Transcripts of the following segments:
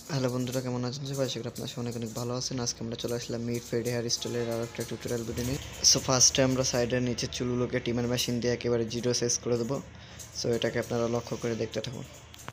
Hello বন্ধুরা, কেমন আছেন সবাই? আশা করি আপনারা অনেক অনেক ভালো আছেন। আজকে আমরা চলে আসলাম মিড ফেড হেয়ার স্টাইলের আর একটা টিউটোরিয়াল ভিডিও নিয়ে। সো ফার্স্টে আমরা সাইডের নিচের চুলগুলোকে ট্রিমার মেশিন দিয়ে একেবারে জিরো সাইজ করে দেবো। সো এটাকে আপনারা লক্ষ্য করে দেখতে থাকুন।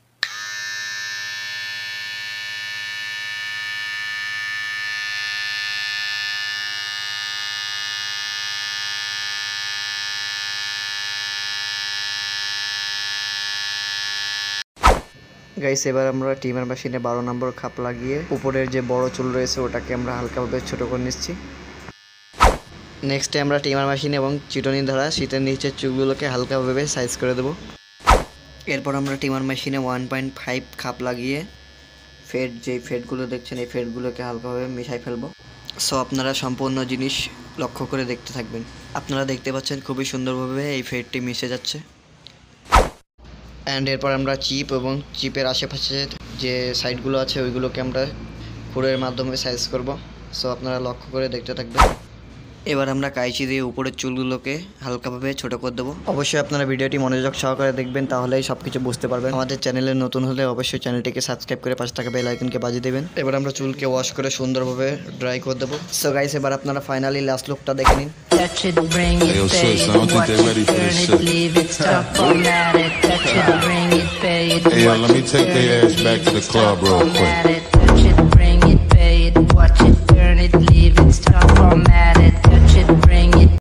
গাইস, এবার আমরা ট্রিমার মেশিনে 12 নম্বর খাপ লাগিয়ে উপরের যে বড় চুল রয়েছে ওটাকে আমরা হালকাভাবে ছোট করে নিচ্ছি। নেক্সটে আমরা ট্রিমার মেশিন এবং চিটনি দ্বারা শীতের নিচের চুলগুলোকে হালকাভাবে সাইজ করে দেবো। এরপর আমরা ট্রিমার মেশিনে 1.5 খাপ লাগিয়ে ফেডগুলো দেখছেন, এই ফেডগুলোকে হালকাভাবে মিশাই ফেলবো। সো আপনারা সম্পূর্ণ জিনিস লক্ষ্য করে দেখতে থাকবেন। আপনারা দেখতে পাচ্ছেন খুবই সুন্দরভাবে এই ফেডটি মিশে যাচ্ছে। অ্যান্ড এরপর আমরা চিপ এবং চিপের আশেপাশে যে সাইডগুলো আছে ওইগুলোকে আমরা খুরের মাধ্যমে সাইজ করব। সো আপনারা লক্ষ্য করে দেখতে থাকবেন। এবার আমরা কাঁচি দিয়ে উপরের চুলগুলোকে হালকাভাবে ছোট করে দেবো। অবশ্যই আপনারা ভিডিওটি মনোযোগ সহকারে দেখবেন, তাহলেই সব কিছু বুঝতে পারবেন। আমাদের চ্যানেলে নতুন হলে অবশ্যই চ্যানেলটিকে সাবস্ক্রাইব করে পাশে থাকা বেল আইকনকে বাজিয়ে দেবেন। এবার আমরা চুলকে ওয়াশ করে সুন্দরভাবে ড্রাই করে দেবো। সো গাইস, এবার আপনারা ফাইনালি লাস্ট লুকটা দেখে নিন। Hey, let me take their ass back to the club real quick.